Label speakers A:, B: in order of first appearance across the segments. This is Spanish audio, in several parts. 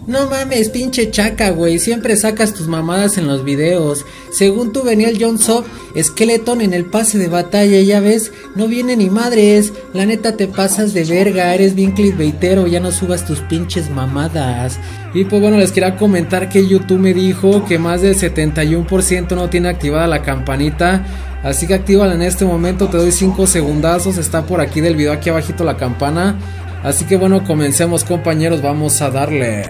A: No mames, pinche chaca, güey, siempre sacas tus mamadas en los videos. Según tú venía el John Sop Skeleton en el pase de batalla, ya ves, no viene ni madres. La neta te pasas de verga, eres bien clickbaitero, ya no subas tus pinches mamadas. Y pues bueno, les quería comentar que YouTube me dijo que más del 71% no tiene activada la campanita. Así que actívala en este momento, te doy 5 segundazos, está por aquí del video, aquí abajito la campana. Así que bueno, comencemos compañeros, vamos a darle.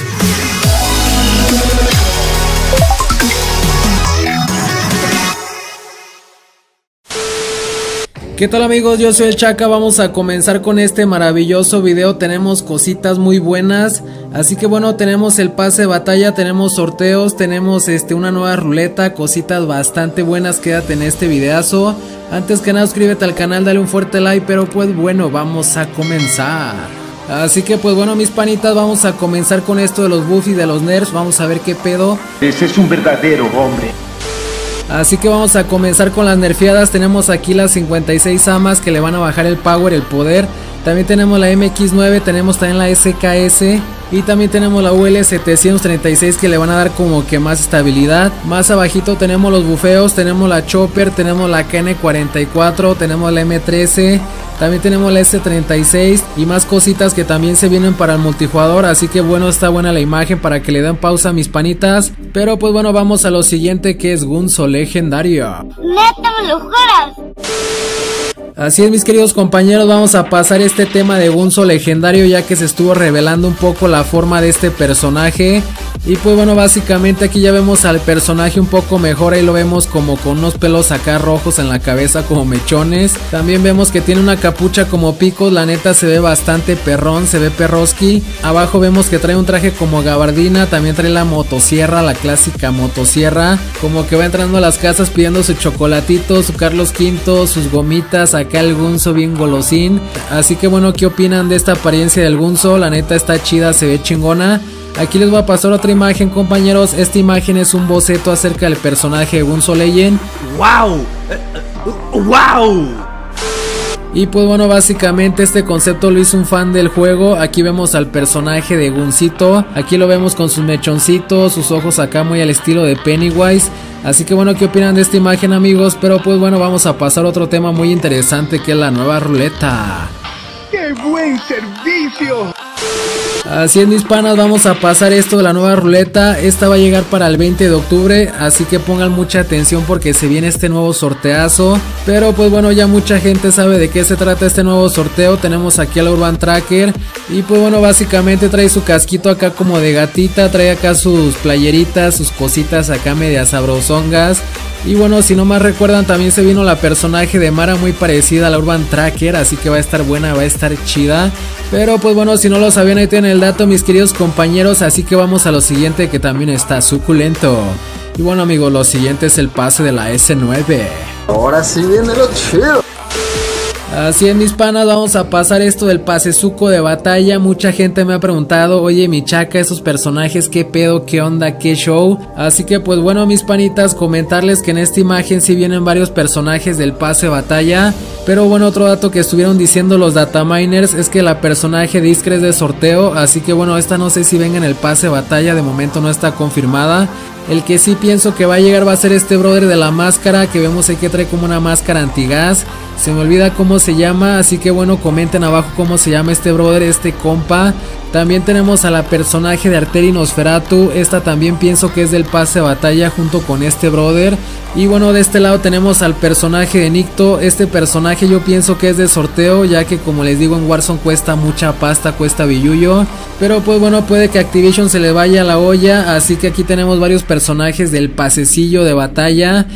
A: ¿Qué tal amigos? Yo soy el Chaca, vamos a comenzar con este maravilloso video. Tenemos cositas muy buenas, así que bueno, tenemos el pase de batalla, tenemos sorteos, tenemos una nueva ruleta, cositas bastante buenas. Quédate en este videazo. Antes que nada suscríbete al canal, dale un fuerte like, pero pues bueno, vamos a comenzar. Así que pues bueno mis panitas, vamos a comenzar con esto de los buffs y de los nerfs, vamos a ver qué pedo.
B: Ese es un verdadero hombre.
A: Así que vamos a comenzar con las nerfeadas. Tenemos aquí las 56 amas que le van a bajar el power, el poder. También tenemos la MX9, tenemos también la SKS y también tenemos la UL736 que le van a dar como que más estabilidad. Más abajito tenemos los bufeos, tenemos la Chopper, tenemos la KN44, tenemos la M13, también tenemos la S36 y más cositas que también se vienen para el multijugador. Así que bueno, está buena la imagen para que le den pausa a mis panitas. Pero pues bueno, vamos a lo siguiente, que es Gunzo legendario.
C: ¡Neta, me lo juras!
A: Así es mis queridos compañeros, vamos a pasar este tema de Gunzo legendario, ya que se estuvo revelando un poco la forma de este personaje. Y pues bueno, básicamente aquí ya vemos al personaje un poco mejor, ahí lo vemos como con unos pelos acá rojos en la cabeza como mechones. También vemos que tiene una capucha como picos, la neta se ve bastante perrón, se ve perroski. Abajo vemos que trae un traje como gabardina, también trae la motosierra, la clásica motosierra. Como que va entrando a las casas pidiendo su chocolatito, su Carlos V, sus gomitas, acá el Gunzo bien golosín. Así que bueno, ¿qué opinan de esta apariencia del Gunzo? La neta está chida, se ve chingona. Aquí les voy a pasar otra imagen compañeros. Esta imagen es un boceto acerca del personaje de Gunzo Legend.
B: ¡Wow! ¡Wow!
A: Y pues bueno, básicamente este concepto lo hizo un fan del juego. Aquí vemos al personaje de Guncito. Aquí lo vemos con sus mechoncitos, sus ojos acá muy al estilo de Pennywise. Así que bueno, ¿qué opinan de esta imagen amigos? Pero pues bueno, vamos a pasar a otro tema muy interesante, que es la nueva ruleta.
B: ¡Qué buen servicio!
A: Así es mis panas, vamos a pasar esto de la nueva ruleta. Esta va a llegar para el 20 de octubre, así que pongan mucha atención porque se viene este nuevo sorteazo. Pero pues bueno, ya mucha gente sabe de qué se trata este nuevo sorteo. Tenemos aquí al Urban Tracker y pues bueno, básicamente trae su casquito acá como de gatita, trae acá sus playeritas, sus cositas acá medias sabrosongas. Y bueno, si no más recuerdan, también se vino la personaje de Mara muy parecida a la Urban Tracker, así que va a estar buena, va a estar chida. Pero pues bueno, si no lo sabían, ahí tienen el dato mis queridos compañeros. Así que vamos a lo siguiente, que también está suculento. Y bueno amigos, lo siguiente es el pase de la S9.
B: Ahora sí viene lo chido.
A: Así es mis panas, vamos a pasar esto del pasezuco de batalla. Mucha gente me ha preguntado, oye mi Chaca, esos personajes, qué pedo, qué onda, qué show. Así que pues bueno mis panitas, comentarles que en esta imagen sí vienen varios personajes del pase de batalla. Pero bueno, otro dato que estuvieron diciendo los dataminers es que la personaje de Iskra es de sorteo. Así que bueno, esta no sé si venga en el pase de batalla, de momento no está confirmada. El que sí pienso que va a llegar va a ser este brother de la máscara, que vemos ahí que trae como una máscara antigas. Se me olvida cómo se llama, así que bueno, comenten abajo cómo se llama este brother, este compa. También tenemos a la personaje de Arteri Nosferatu. Esta también pienso que es del pase de batalla junto con este brother. Y bueno, de este lado tenemos al personaje de Nikto. Este personaje yo pienso que es de sorteo, ya que como les digo en Warzone cuesta mucha pasta, cuesta billullo. Pero pues bueno, puede que Activision se le vaya a la olla. Así que aquí tenemos varios personajes del pasecillo de batalla.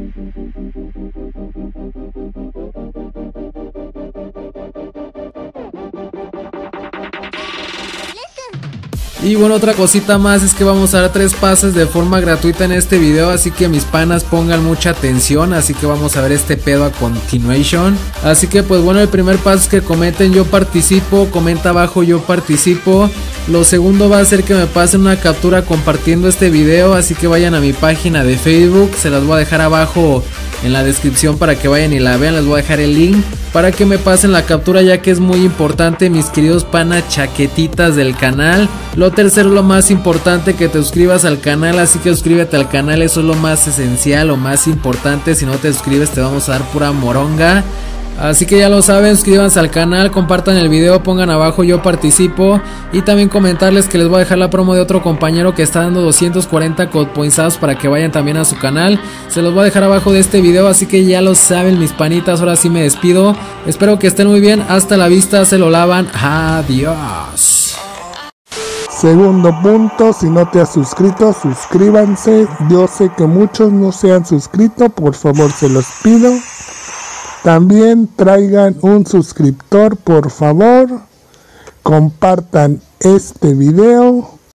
A: Y bueno, otra cosita más es que vamos a dar 3 pases de forma gratuita en este video, así que mis panas pongan mucha atención. Así que vamos a ver este pedo a continuation. Así que pues bueno, el primer paso es que comenten yo participo, comenta abajo yo participo. Lo segundo va a ser que me pasen una captura compartiendo este video, así que vayan a mi página de Facebook, se las voy a dejar abajo en la descripción para que vayan y la vean, les voy a dejar el link para que me pasen la captura, ya que es muy importante, mis queridos panas chaquetitas del canal. Lo tercero, lo más importante, que te suscribas al canal, así que suscríbete al canal, eso es lo más esencial, lo más importante. Si no te suscribes te vamos a dar pura moronga. Así que ya lo saben, suscríbanse al canal, compartan el video, pongan abajo yo participo, y también comentarles que les voy a dejar la promo de otro compañero que está dando 240 codepoints para que vayan también a su canal. Se los voy a dejar abajo de este video, así que ya lo saben mis panitas, ahora sí me despido. Espero que estén muy bien, hasta la vista, se lo lavan, adiós.
D: Segundo punto, si no te has suscrito, suscríbanse. Yo sé que muchos no se han suscrito, por favor se los pido. También traigan un suscriptor, por favor. Compartan este video.